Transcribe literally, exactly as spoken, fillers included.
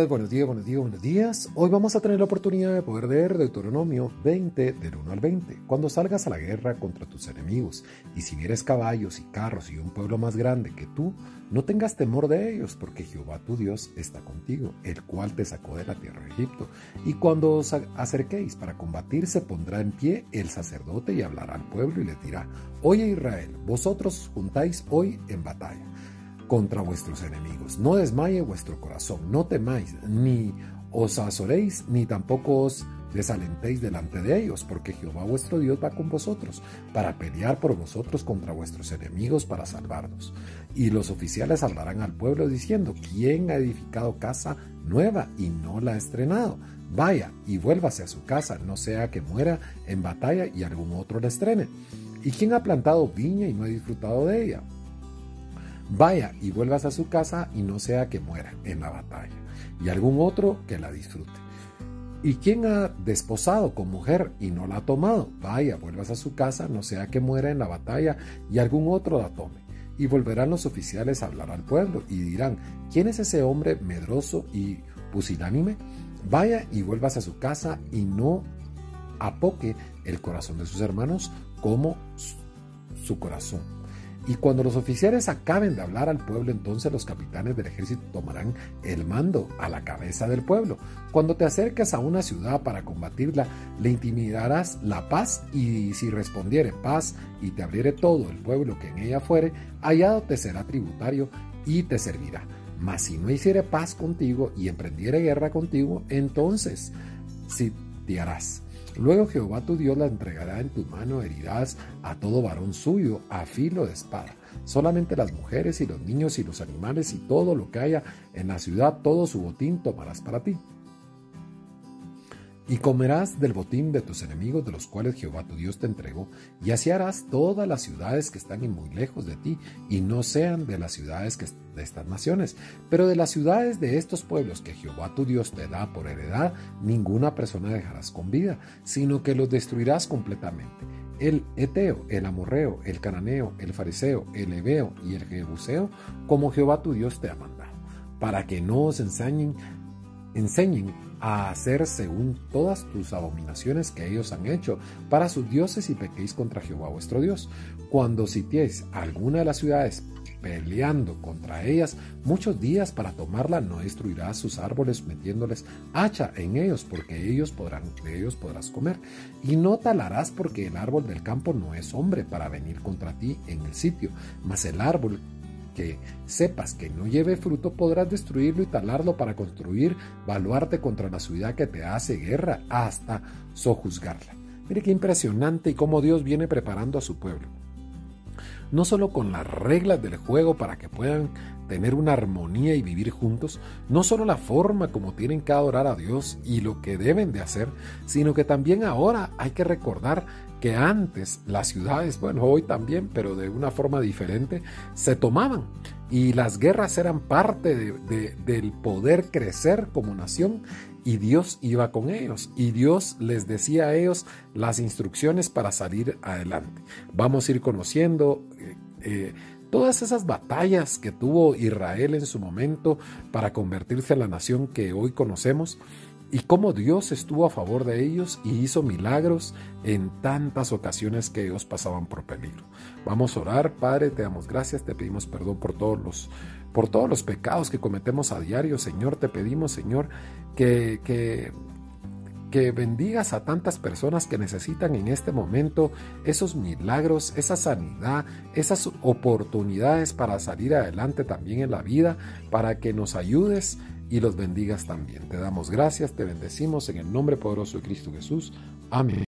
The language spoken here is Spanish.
días, buenos días, buenos días, buenos días. Hoy vamos a tener la oportunidad de poder leer Deuteronomio veinte, del uno al veinte. Cuando salgas a la guerra contra tus enemigos, y si vieres caballos y carros y un pueblo más grande que tú, no tengas temor de ellos, porque Jehová tu Dios está contigo, el cual te sacó de la tierra de Egipto. Y cuando os acerquéis para combatir, se pondrá en pie el sacerdote y hablará al pueblo y les dirá: Oye Israel, vosotros juntáis hoy en batalla contra vuestros enemigos. No desmaye vuestro corazón, no temáis, ni os azoréis, ni tampoco os desalentéis delante de ellos, porque Jehová vuestro Dios va con vosotros, para pelear por vosotros contra vuestros enemigos, para salvarnos. Y los oficiales hablarán al pueblo diciendo: ¿Quién ha edificado casa nueva y no la ha estrenado? Vaya y vuélvase a su casa, no sea que muera en batalla y algún otro la estrene. ¿Y quién ha plantado viña y no ha disfrutado de ella? Vaya y vuelvas a su casa y no sea que muera en la batalla, y algún otro que la disfrute. ¿Y quién ha desposado con mujer y no la ha tomado? Vaya, vuelvas a su casa, no sea que muera en la batalla y algún otro la tome. Y volverán los oficiales a hablar al pueblo y dirán: ¿Quién es ese hombre medroso y pusilánime? Vaya y vuelvas a su casa y no apoque el corazón de sus hermanos como su corazón. Y cuando los oficiales acaben de hablar al pueblo, entonces los capitanes del ejército tomarán el mando a la cabeza del pueblo. Cuando te acerques a una ciudad para combatirla, le intimidarás la paz, y si respondiere paz y te abriere todo el pueblo que en ella fuere, hallado te será tributario y te servirá. Mas si no hiciere paz contigo y emprendiere guerra contigo, entonces sitiarás. Luego Jehová tu Dios la entregará en tu mano, herirás a todo varón suyo a filo de espada. Solamente las mujeres y los niños y los animales y todo lo que haya en la ciudad, todo su botín tomarás para ti. Y comerás del botín de tus enemigos, de los cuales Jehová tu Dios te entregó, y así harás todas las ciudades que están muy lejos de ti, y no sean de las ciudades que de estas naciones, pero de las ciudades de estos pueblos que Jehová tu Dios te da por heredad, ninguna persona dejarás con vida, sino que los destruirás completamente. El Eteo, el Amorreo, el Cananeo, el Fariseo, el Heveo y el Jebuseo, como Jehová tu Dios te ha mandado, para que no os enseñen, enseñen a hacer según todas tus abominaciones que ellos han hecho para sus dioses, y pequéis contra Jehová vuestro Dios. Cuando sitiéis alguna de las ciudades peleando contra ellas muchos días para tomarla, no destruirás sus árboles metiéndoles hacha en ellos, porque ellos podrán, de ellos podrás comer. Y no talarás, porque el árbol del campo no es hombre para venir contra ti en el sitio, mas el árbol que sepas que no lleve fruto podrás destruirlo y talarlo para construir baluarte contra la ciudad que te hace guerra hasta sojuzgarla. Mire qué impresionante y cómo Dios viene preparando a su pueblo, no solo con las reglas del juego para que puedan tener una armonía y vivir juntos, no solo la forma como tienen que adorar a Dios y lo que deben de hacer, sino que también ahora hay que recordar que antes las ciudades, bueno, hoy también, pero de una forma diferente, se tomaban, y las guerras eran parte de, de, del poder crecer como nación, y Dios iba con ellos, y Dios les decía a ellos las instrucciones para salir adelante. Vamos a ir conociendo eh, eh, todas esas batallas que tuvo Israel en su momento para convertirse en la nación que hoy conocemos, y cómo Dios estuvo a favor de ellos y hizo milagros en tantas ocasiones que ellos pasaban por peligro. Vamos a orar. Padre, te damos gracias, te pedimos perdón por todos los, por todos los pecados que cometemos a diario. Señor, te pedimos, Señor, que, que, que bendigas a tantas personas que necesitan en este momento esos milagros, esa sanidad, esas oportunidades para salir adelante también en la vida, para que nos ayudes y los bendigas también. Te damos gracias, te bendecimos en el nombre poderoso de Cristo Jesús. Amén.